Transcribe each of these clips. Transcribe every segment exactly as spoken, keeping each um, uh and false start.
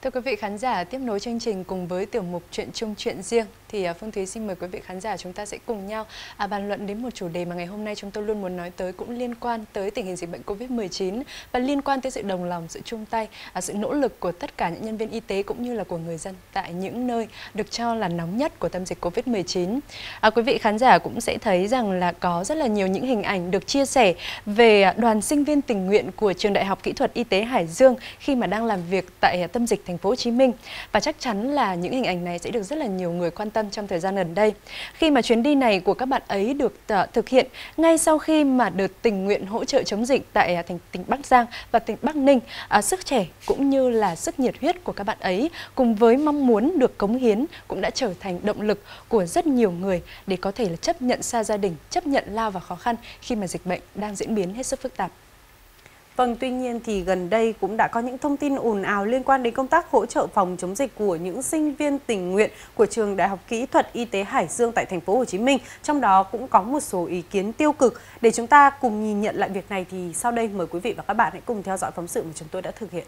Thưa quý vị khán giả, tiếp nối chương trình cùng với tiểu mục Chuyện chung chuyện riêng thì Phương Thúy xin mời quý vị khán giả chúng ta sẽ cùng nhau à, bàn luận đến một chủ đề mà ngày hôm nay chúng tôi luôn muốn nói tới, cũng liên quan tới tình hình dịch bệnh Covid mười chín và liên quan tới sự đồng lòng, sự chung tay, à, sự nỗ lực của tất cả những nhân viên y tế cũng như là của người dân tại những nơi được cho là nóng nhất của tâm dịch Covid mười chín. À, quý vị khán giả cũng sẽ thấy rằng là có rất là nhiều những hình ảnh được chia sẻ về đoàn sinh viên tình nguyện của Trường Đại học Kỹ thuật Y tế Hải Dương khi mà đang làm việc tại tâm dịch Thành phố Hồ Chí Minh, và chắc chắn là những hình ảnh này sẽ được rất là nhiều người quan tâm trong thời gian gần đây, khi mà chuyến đi này của các bạn ấy được uh, thực hiện ngay sau khi mà đợt tình nguyện hỗ trợ chống dịch tại uh, tỉnh Bắc Giang và tỉnh Bắc Ninh. Uh, sức trẻ cũng như là sức nhiệt huyết của các bạn ấy cùng với mong muốn được cống hiến cũng đã trở thành động lực của rất nhiều người để có thể là chấp nhận xa gia đình, chấp nhận lao vào khó khăn khi mà dịch bệnh đang diễn biến hết sức phức tạp. Vâng, tuy nhiên thì gần đây cũng đã có những thông tin ồn ào liên quan đến công tác hỗ trợ phòng chống dịch của những sinh viên tình nguyện của Trường Đại học Kỹ thuật Y tế Hải Dương tại Thành phố Hồ Chí Minh. Trong đó cũng có một số ý kiến tiêu cực. Để chúng ta cùng nhìn nhận lại việc này thì sau đây mời quý vị và các bạn hãy cùng theo dõi phóng sự mà chúng tôi đã thực hiện.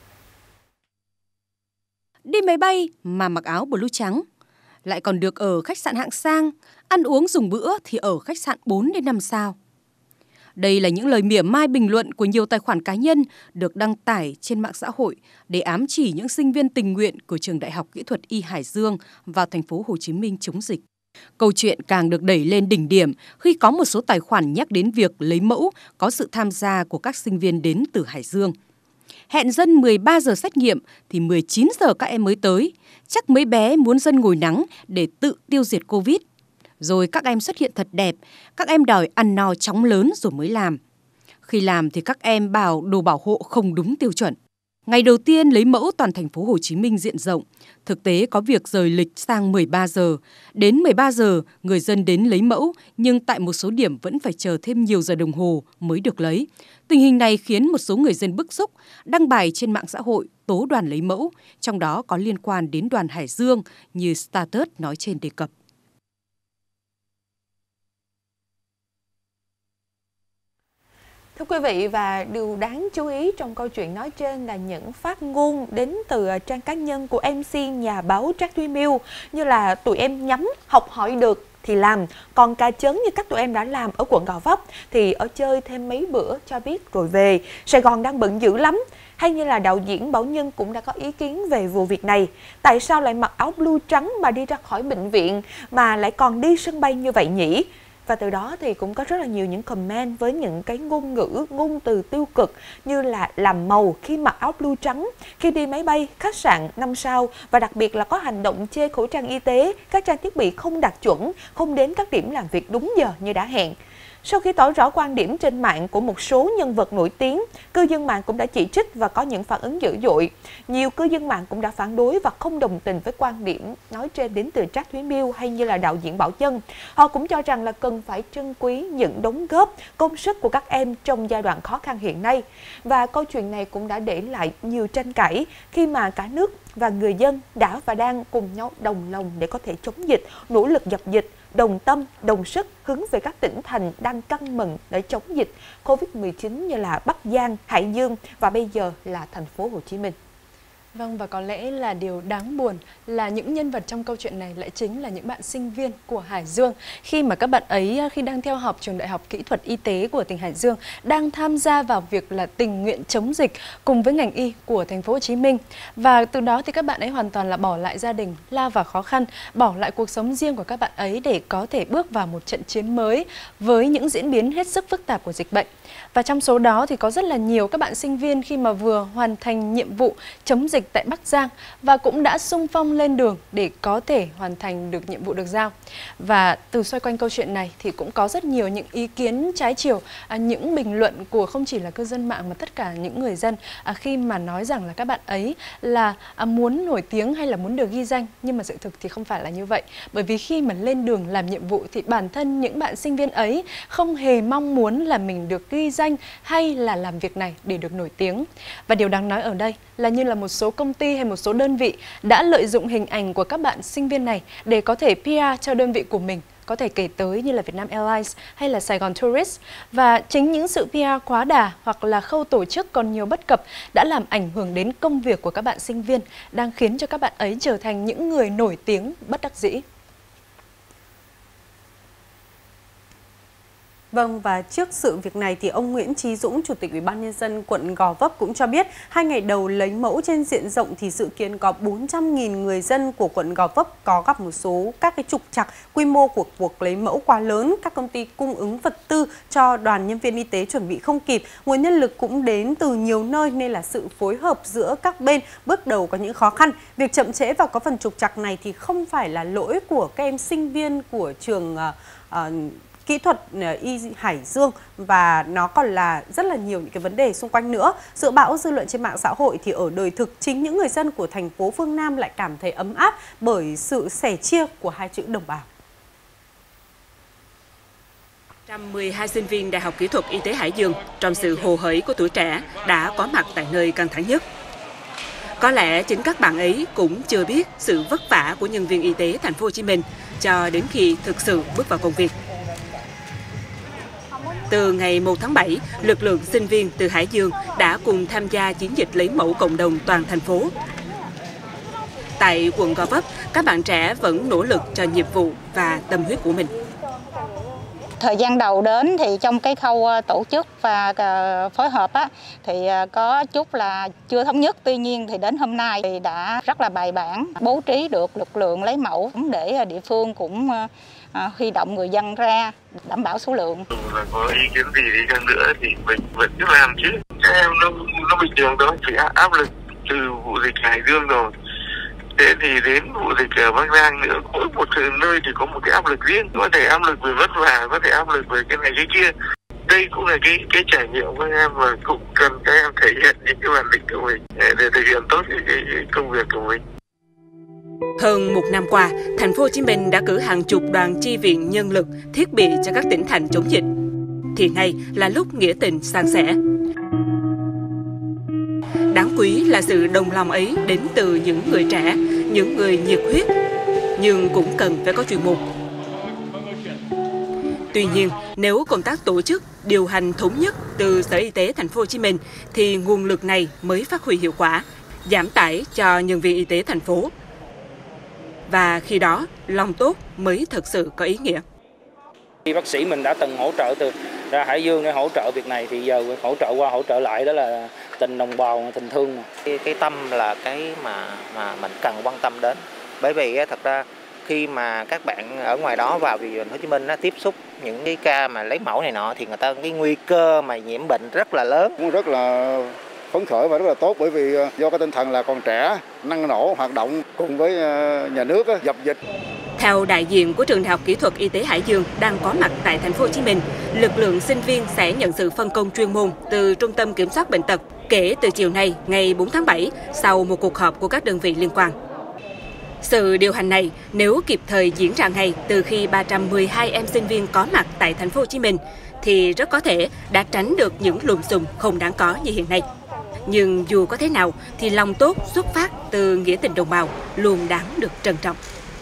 Đi máy bay mà mặc áo blue trắng, lại còn được ở khách sạn hạng sang, ăn uống dùng bữa thì ở khách sạn bốn đến năm sao. Đây là những lời mỉa mai bình luận của nhiều tài khoản cá nhân được đăng tải trên mạng xã hội để ám chỉ những sinh viên tình nguyện của Trường Đại học Kỹ thuật Y Hải Dương vào Thành phố Hồ Chí Minh chống dịch. Câu chuyện càng được đẩy lên đỉnh điểm khi có một số tài khoản nhắc đến việc lấy mẫu có sự tham gia của các sinh viên đến từ Hải Dương. Hẹn dân mười ba giờ xét nghiệm thì mười chín giờ các em mới tới, chắc mấy bé muốn dân ngồi nắng để tự tiêu diệt Covid. Rồi các em xuất hiện thật đẹp, các em đòi ăn no chóng lớn rồi mới làm. Khi làm thì các em bảo đồ bảo hộ không đúng tiêu chuẩn. Ngày đầu tiên lấy mẫu toàn thành phố Hồ Chí Minh diện rộng, thực tế có việc rời lịch sang mười ba giờ. Đến mười ba giờ, người dân đến lấy mẫu, nhưng tại một số điểm vẫn phải chờ thêm nhiều giờ đồng hồ mới được lấy. Tình hình này khiến một số người dân bức xúc, đăng bài trên mạng xã hội tố đoàn lấy mẫu, trong đó có liên quan đến đoàn Hải Dương như status nói trên đề cập. Thưa quý vị, và điều đáng chú ý trong câu chuyện nói trên là những phát ngôn đến từ trang cá nhân của em xê nhà báo Trác Thúy Miêu, như là tụi em nhắm học hỏi được thì làm, còn cà chớn như các tụi em đã làm ở quận Gò Vấp thì ở chơi thêm mấy bữa cho biết rồi về, Sài Gòn đang bận dữ lắm. Hay như là đạo diễn Bảo Nhân cũng đã có ý kiến về vụ việc này. Tại sao lại mặc áo blue trắng mà đi ra khỏi bệnh viện mà lại còn đi sân bay như vậy nhỉ? Và từ đó thì cũng có rất là nhiều những comment với những cái ngôn ngữ, ngôn từ tiêu cực như là làm màu khi mặc áo blue trắng, khi đi máy bay, khách sạn năm sao, và đặc biệt là có hành động chê khẩu trang y tế, các trang thiết bị không đạt chuẩn, không đến các điểm làm việc đúng giờ như đã hẹn. Sau khi tỏ rõ quan điểm trên mạng của một số nhân vật nổi tiếng, cư dân mạng cũng đã chỉ trích và có những phản ứng dữ dội. Nhiều cư dân mạng cũng đã phản đối và không đồng tình với quan điểm nói trên đến từ Trác Thúy Miêu hay như là đạo diễn Bảo Nhân. Họ cũng cho rằng là cần phải trân quý những đóng góp, công sức của các em trong giai đoạn khó khăn hiện nay. Và câu chuyện này cũng đã để lại nhiều tranh cãi khi mà cả nước và người dân đã và đang cùng nhau đồng lòng để có thể chống dịch, nỗ lực dập dịch, đồng tâm, đồng sức hướng về các tỉnh thành đang căng mình để chống dịch Covid mười chín như là Bắc Giang, Hải Dương và bây giờ là Thành phố Hồ Chí Minh. Vâng, và có lẽ là điều đáng buồn là những nhân vật trong câu chuyện này lại chính là những bạn sinh viên của Hải Dương, khi mà các bạn ấy khi đang theo học Trường Đại học Kỹ thuật Y tế của tỉnh Hải Dương đang tham gia vào việc là tình nguyện chống dịch cùng với ngành y của Thành phố Hồ Chí Minh. Và từ đó thì các bạn ấy hoàn toàn là bỏ lại gia đình, lao vào khó khăn, bỏ lại cuộc sống riêng của các bạn ấy để có thể bước vào một trận chiến mới với những diễn biến hết sức phức tạp của dịch bệnh. Và trong số đó thì có rất là nhiều các bạn sinh viên khi mà vừa hoàn thành nhiệm vụ chống dịch tại Bắc Giang và cũng đã xung phong lên đường để có thể hoàn thành được nhiệm vụ được giao. Và từ xoay quanh câu chuyện này thì cũng có rất nhiều những ý kiến trái chiều, à, những bình luận của không chỉ là cư dân mạng mà tất cả những người dân à, khi mà nói rằng là các bạn ấy là à, muốn nổi tiếng hay là muốn được ghi danh, nhưng mà sự thực thì không phải là như vậy. Bởi vì khi mà lên đường làm nhiệm vụ thì bản thân những bạn sinh viên ấy không hề mong muốn là mình được ghi danh hay là làm việc này để được nổi tiếng. Và điều đáng nói ở đây là như là một số công ty hay một số đơn vị đã lợi dụng hình ảnh của các bạn sinh viên này để có thể pê e rờ cho đơn vị của mình, có thể kể tới như là Vietnam Airlines hay là Sài Gòn Tourist. Và chính những sự pê e quá đà hoặc là khâu tổ chức còn nhiều bất cập đã làm ảnh hưởng đến công việc của các bạn sinh viên, đang khiến cho các bạn ấy trở thành những người nổi tiếng bất đắc dĩ. Vâng, và trước sự việc này thì ông Nguyễn Chí Dũng, Chủ tịch Ủy ban Nhân dân quận Gò Vấp cũng cho biết hai ngày đầu lấy mẫu trên diện rộng thì dự kiến có bốn trăm nghìn người dân của quận Gò Vấp có gặp một số các cái trục trặc, quy mô của cuộc lấy mẫu quá lớn, các công ty cung ứng vật tư cho đoàn nhân viên y tế chuẩn bị không kịp, nguồn nhân lực cũng đến từ nhiều nơi nên là sự phối hợp giữa các bên bước đầu có những khó khăn. Việc chậm trễ và có phần trục trặc này thì không phải là lỗi của các em sinh viên của trường uh, uh, kỹ thuật y Hải Dương, và nó còn là rất là nhiều những cái vấn đề xung quanh nữa. Dự báo dư luận trên mạng xã hội thì ở đời thực, chính những người dân của thành phố phương Nam lại cảm thấy ấm áp bởi sự sẻ chia của hai chữ đồng bào. một trăm mười hai sinh viên Đại học Kỹ thuật Y tế Hải Dương trong sự hồ hởi của tuổi trẻ đã có mặt tại nơi căng thẳng nhất. Có lẽ chính các bạn ấy cũng chưa biết sự vất vả của nhân viên y tế thành phố Hồ Chí Minh cho đến khi thực sự bước vào công việc. Từ ngày một tháng bảy, lực lượng sinh viên từ Hải Dương đã cùng tham gia chiến dịch lấy mẫu cộng đồng toàn thành phố. Tại quận Gò Vấp, các bạn trẻ vẫn nỗ lực cho nhiệm vụ và tâm huyết của mình. Thời gian đầu đến thì trong cái khâu tổ chức và phối hợp á, thì có chút là chưa thống nhất. Tuy nhiên thì đến hôm nay thì đã rất là bài bản, bố trí được lực lượng lấy mẫu để địa phương cũng huy động người dân ra đảm bảo số lượng. Là có ý kiến gì đi chăng nữa thì mình vẫn cứ làm chứ. Các em nó, nó bình thường thôi, phải áp lực từ vụ dịch Hải Dương rồi. Thế thì đến vụ dịch ở Bắc Giang nữa, mỗi một nơi thì có một cái áp lực riêng. Có thể áp lực về vất vả, có thể áp lực về cái này cái kia. Đây cũng là cái cái trải nghiệm của các em và cũng cần các em thể hiện những cái bản lĩnh của mình để, để thực hiện tốt cái, cái, cái công việc của mình. Hơn một năm qua, thành phố Hồ Chí Minh đã cử hàng chục đoàn chi viện nhân lực, thiết bị cho các tỉnh thành chống dịch. Thì nay là lúc nghĩa tình san sẻ. Đáng quý là sự đồng lòng ấy đến từ những người trẻ, những người nhiệt huyết, nhưng cũng cần phải có chuyên môn. Tuy nhiên, nếu công tác tổ chức, điều hành thống nhất từ Sở Y tế thành phố Hồ Chí Minh thì nguồn lực này mới phát huy hiệu quả, giảm tải cho nhân viên y tế thành phố. Và khi đó, lòng tốt mới thực sự có ý nghĩa. Khi bác sĩ mình đã từng hỗ trợ từ ra Hải Dương để hỗ trợ việc này thì giờ hỗ trợ qua hỗ trợ lại, đó là tình đồng bào, tình thương. Cái, cái tâm là cái mà mà mình cần quan tâm đến. Bởi vì thật ra khi mà các bạn ở ngoài đó vào vì thành phố Hồ Chí Minh nó tiếp xúc những cái ca mà lấy mẫu này nọ thì người ta cái nguy cơ mà nhiễm bệnh rất là lớn. Cũng rất là phấn khởi và rất là tốt, bởi vì do cái tinh thần là còn trẻ, năng nổ hoạt động cùng với nhà nước dập dịch. Theo đại diện của trường Đại học Kỹ thuật Y tế Hải Dương đang có mặt tại thành phố Hồ Chí Minh, lực lượng sinh viên sẽ nhận sự phân công chuyên môn từ Trung tâm Kiểm soát Bệnh tật kể từ chiều nay, ngày bốn tháng bảy, sau một cuộc họp của các đơn vị liên quan. Sự điều hành này nếu kịp thời diễn ra ngay từ khi ba trăm mười hai em sinh viên có mặt tại thành phố Hồ Chí Minh thì rất có thể đã tránh được những lùm xùm không đáng có như hiện nay. Nhưng dù có thế nào thì lòng tốt xuất phát từ nghĩa tình đồng bào luôn đáng được trân trọng.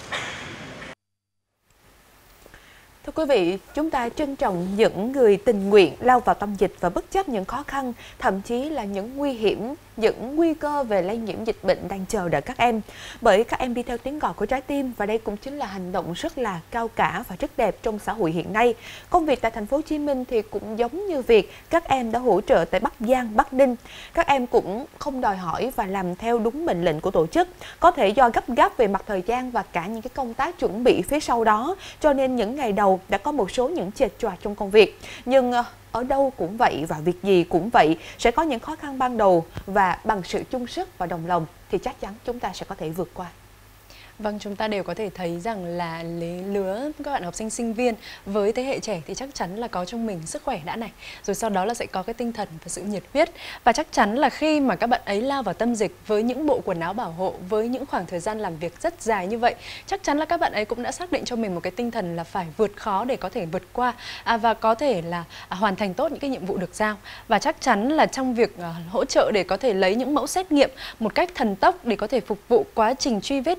Thưa quý vị, chúng ta trân trọng những người tình nguyện lao vào tâm dịch và bất chấp những khó khăn, thậm chí là những nguy hiểm, những nguy cơ về lây nhiễm dịch bệnh đang chờ đợi các em. Bởi các em đi theo tiếng gọi của trái tim và đây cũng chính là hành động rất là cao cả và rất đẹp trong xã hội hiện nay. Công việc tại thành phố Hồ Chí Minh thì cũng giống như việc các em đã hỗ trợ tại Bắc Giang, Bắc Ninh. Các em cũng không đòi hỏi và làm theo đúng mệnh lệnh của tổ chức. Có thể do gấp gáp về mặt thời gian và cả những cái công tác chuẩn bị phía sau đó, cho nên những ngày đầu đã có một số những chệch choạc trong công việc. Nhưng ở đâu cũng vậy và việc gì cũng vậy, sẽ có những khó khăn ban đầu và bằng sự chung sức và đồng lòng thì chắc chắn chúng ta sẽ có thể vượt qua. Vâng, chúng ta đều có thể thấy rằng là lứa các bạn học sinh sinh viên với thế hệ trẻ thì chắc chắn là có trong mình sức khỏe đã này, rồi sau đó là sẽ có cái tinh thần và sự nhiệt huyết, và chắc chắn là khi mà các bạn ấy lao vào tâm dịch với những bộ quần áo bảo hộ, với những khoảng thời gian làm việc rất dài như vậy, chắc chắn là các bạn ấy cũng đã xác định cho mình một cái tinh thần là phải vượt khó để có thể vượt qua à, và có thể là à, hoàn thành tốt những cái nhiệm vụ được giao. Và chắc chắn là trong việc à, hỗ trợ để có thể lấy những mẫu xét nghiệm một cách thần tốc để có thể phục vụ quá trình truy vết nhanh nhất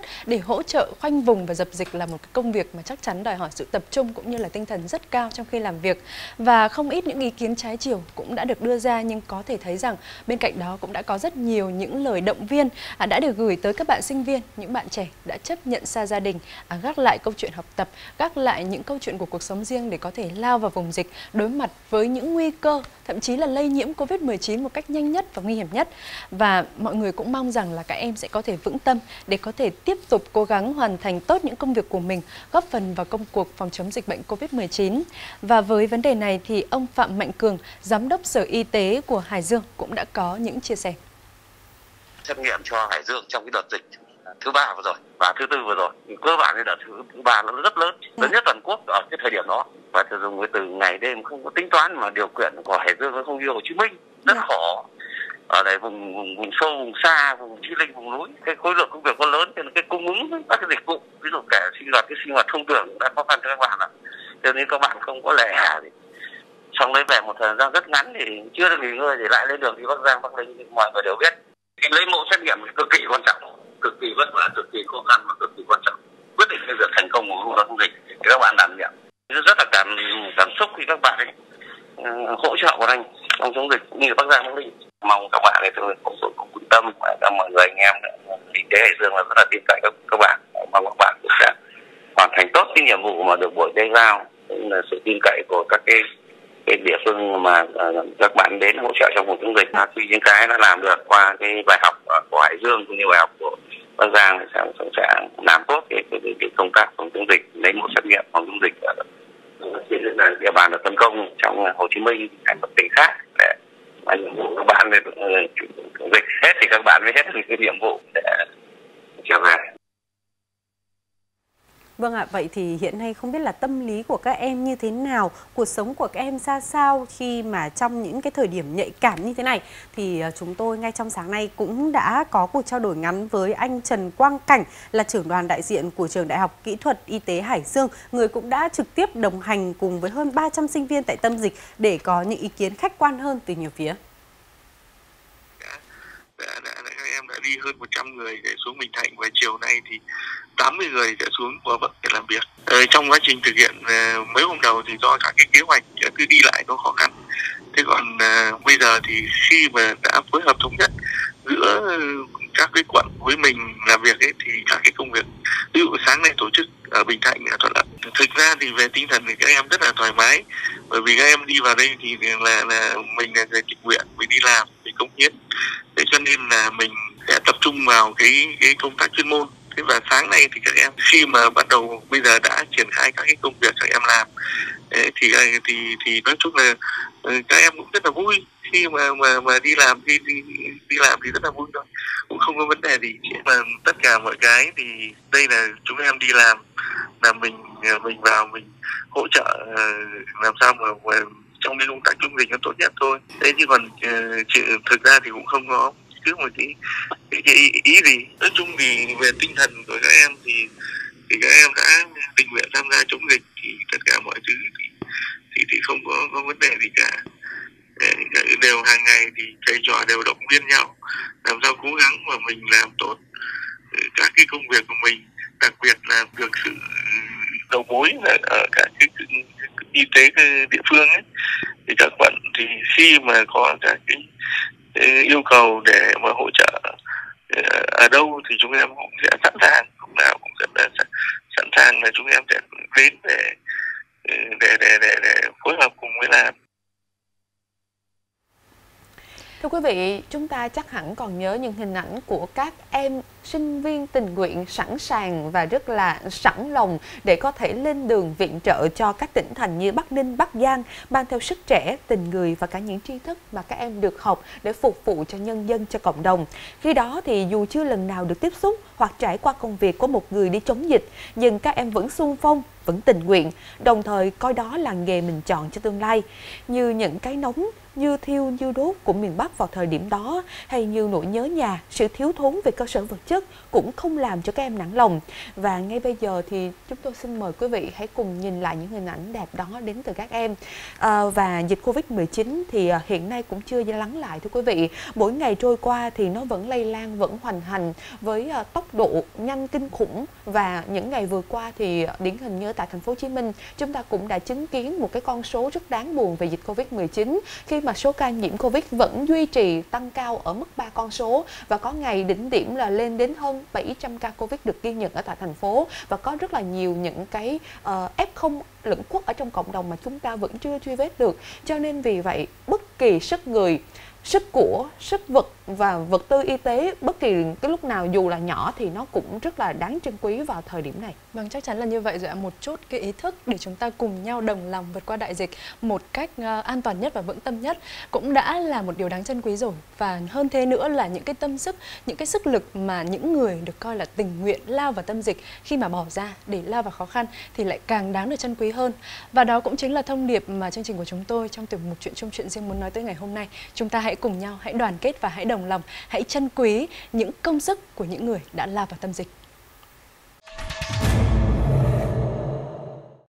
để hỗ trợ khoanh vùng và dập dịch là một cái công việc mà chắc chắn đòi hỏi sự tập trung cũng như là tinh thần rất cao trong khi làm việc. Và không ít những ý kiến trái chiều cũng đã được đưa ra, nhưng có thể thấy rằng bên cạnh đó cũng đã có rất nhiều những lời động viên đã được gửi tới các bạn sinh viên, những bạn trẻ đã chấp nhận xa gia đình, gác lại câu chuyện học tập, gác lại những câu chuyện của cuộc sống riêng để có thể lao vào vùng dịch, đối mặt với những nguy cơ, thậm chí là lây nhiễm Covid mười chín một cách nhanh nhất và nguy hiểm nhất. Và mọi người cũng mong rằng là các em sẽ có thể vững tâm để có thể tiếp tục cố gắng hoàn thành tốt những công việc của mình, góp phần vào công cuộc phòng chống dịch bệnh Covid mười chín. Và với vấn đề này thì ông Phạm Mạnh Cường, Giám đốc Sở Y tế của Hải Dương cũng đã có những chia sẻ. Xét nghiệm cho Hải Dương trong cái đợt dịch thứ ba vừa rồi và thứ tư vừa rồi, cơ bản cái đợt thứ, thứ ba nó rất lớn, lớn nhất toàn quốc ở cái thời điểm đó, và sử dụng từ ngày đêm không có tính toán, mà điều kiện của Hải Dương nó không như Hồ Chí Minh, rất khó. Ở đây vùng, vùng vùng sâu, vùng xa, vùng Chí Linh, vùng núi, cái khối lượng công việc có lớn, cho nên cái cung ứng các cái dịch vụ, ví dụ cả sinh hoạt cái sinh hoạt thông thường cũng đã khó khăn cho các bạn ạ. Cho nên các bạn không có lẻ hà gì. Xong đấy về một thời gian rất ngắn thì chưa được nghỉ ngơi thì lại lên đường đi Bắc Giang, Bắc Ninh, mọi người đều biết. Cái lấy mẫu xét nghiệm cực kỳ quan trọng, cực kỳ vất vả, cực kỳ khó khăn và cực kỳ quan trọng, quyết định cái việc thành công của công tác chống dịch thì các bạn đảm nhiệm. Rất là cảm cảm xúc khi các bạn ấy uh, hỗ trợ của anh trong chống dịch cũng như Bắc Giang, Bắc Ninh. Mong các bạn ấy cũng cũng quyết tâm và các mọi người anh em y tế Hải Dương là rất là tin cậy các các bạn, mong các bạn cũng sẽ hoàn thành tốt cái nhiệm vụ mà được Bộ Y tế giao, cũng là sự tin cậy của các cái cái địa phương mà uh, các bạn đến hỗ trợ trong phòng chống dịch. Phát huy những cái đã làm được qua cái bài học của Hải Dương cũng như bài học của Bắc Giang thì sẽ, sẽ làm tốt cái, cái, cái công tác phòng chống dịch, lấy mẫu xét nghiệm phòng chống dịch ở trên địa bàn được tấn công trong Hồ Chí Minh hay các tỉnh khác để mà nhiệm vụ các bạn về chống dịch hết thì các bạn mới hết được cái nhiệm vụ để trở về. Vâng ạ, vậy thì hiện nay không biết là tâm lý của các em như thế nào, cuộc sống của các em ra sao khi mà trong những cái thời điểm nhạy cảm như thế này. Thì chúng tôi ngay trong sáng nay cũng đã có cuộc trao đổi ngắn với anh Trần Quang Cảnh, là trưởng đoàn đại diện của Trường Đại học Kỹ thuật Y tế Hải Dương, người cũng đã trực tiếp đồng hành cùng với hơn ba trăm sinh viên tại tâm dịch để có những ý kiến khách quan hơn từ nhiều phía. Đã, đã, đã, các em đã đi hơn một trăm người để xuống Bình Thạnh, và chiều nay thì tám mươi người sẽ xuống Gò Vấp để làm việc. Ờ, trong quá trình thực hiện uh, mấy hôm đầu thì do các cái kế hoạch cứ đi lại có khó khăn. Thế còn uh, bây giờ thì khi mà đã phối hợp thống nhất giữa các cái quận với mình làm việc ấy, thì các cái công việc ví dụ sáng nay tổ chức ở Bình Thạnh là thuận lợi. Thực ra thì về tinh thần thì các em rất là thoải mái, bởi vì các em đi vào đây thì là là mình là người tình nguyện, mình đi làm, mình cống hiến, thế cho nên là mình sẽ tập trung vào cái cái công tác chuyên môn. Thế và sáng nay thì các em khi mà bắt đầu bây giờ đã triển khai các cái công việc các em làm, đấy, thì thì thì nói chung là các em cũng rất là vui khi mà mà mà đi làm, khi đi, đi làm thì rất là vui thôi, cũng không có vấn đề gì. Mà tất cả mọi cái thì đây là chúng em đi làm là mình mình vào mình hỗ trợ làm sao mà, mà trong cái công tác chống dịch nó tốt nhất thôi. Thế chứ còn thực ra thì cũng không có cứ một cái, cái, cái ý, ý gì. Nói chung thì về tinh thần của các em thì thì các em đã tình nguyện tham gia chống dịch, thì tất cả mọi thứ thì thì, thì không có, có vấn đề gì cả. Đều hàng ngày thì thầy trò đều động viên nhau làm sao cố gắng mà mình làm tốt các cái công việc của mình, đặc biệt là được sự đầu mối ở các cái y tế địa phương ấy, thì các quận thì khi mà có các cái yêu cầu để mà hỗ trợ ở đâu thì chúng em cũng sẽ sẵn sàng, lúc nào cũng rất là sẵn sàng là chúng em sẽ đến để để để để, để phối hợp cùng với làm. Thưa quý vị, chúng ta chắc hẳn còn nhớ những hình ảnh của các em sinh viên tình nguyện sẵn sàng và rất là sẵn lòng để có thể lên đường viện trợ cho các tỉnh thành như Bắc Ninh, Bắc Giang, mang theo sức trẻ, tình người và cả những tri thức mà các em được học để phục vụ cho nhân dân, cho cộng đồng. Khi đó thì dù chưa lần nào được tiếp xúc hoặc trải qua công việc của một người đi chống dịch, nhưng các em vẫn xung phong vẫn tình nguyện, đồng thời coi đó là nghề mình chọn cho tương lai. Như những cái nóng, như thiêu như đốt của miền Bắc vào thời điểm đó, hay như nỗi nhớ nhà, sự thiếu thốn về cơ sở vật chất cũng không làm cho các em nản lòng. Và ngay bây giờ thì chúng tôi xin mời quý vị hãy cùng nhìn lại những hình ảnh đẹp đó đến từ các em. À, và dịch Covid mười chín thì hiện nay cũng chưa lắng lại thưa quý vị. Mỗi ngày trôi qua thì nó vẫn lây lan, vẫn hoành hành với tốc độ nhanh kinh khủng. Và những ngày vừa qua thì điển hình như tại thành phố Hồ Chí Minh, chúng ta cũng đã chứng kiến một cái con số rất đáng buồn về dịch Covid mười chín, khi mà số ca nhiễm Covid vẫn duy trì tăng cao ở mức ba con số, và có ngày đỉnh điểm là lên đến hơn bảy trăm ca Covid được ghi nhận ở tại thành phố, và có rất là nhiều những cái uh, ép không lẫn khuất ở trong cộng đồng mà chúng ta vẫn chưa truy vết được. Cho nên vì vậy bất kỳ sức người, sức của, sức vật và vật tư y tế bất kỳ cái lúc nào dù là nhỏ thì nó cũng rất là đáng trân quý vào thời điểm này. Vâng, chắc chắn là như vậy rồi ạ. Một chút cái ý thức để chúng ta cùng nhau đồng lòng vượt qua đại dịch một cách uh, an toàn nhất và vững tâm nhất cũng đã là một điều đáng trân quý rồi. Và hơn thế nữa là những cái tâm sức, những cái sức lực mà những người được coi là tình nguyện lao vào tâm dịch khi mà bỏ ra để lao vào khó khăn thì lại càng đáng được trân quý hơn. Và đó cũng chính là thông điệp mà chương trình của chúng tôi trong tiểu mục Chuyện chung chuyện riêng muốn nói tới ngày hôm nay. Chúng ta hãy cùng nhau, hãy đoàn kết và hãy đồng lòng, hãy trân quý những công sức của những người đã lao vào tâm dịch.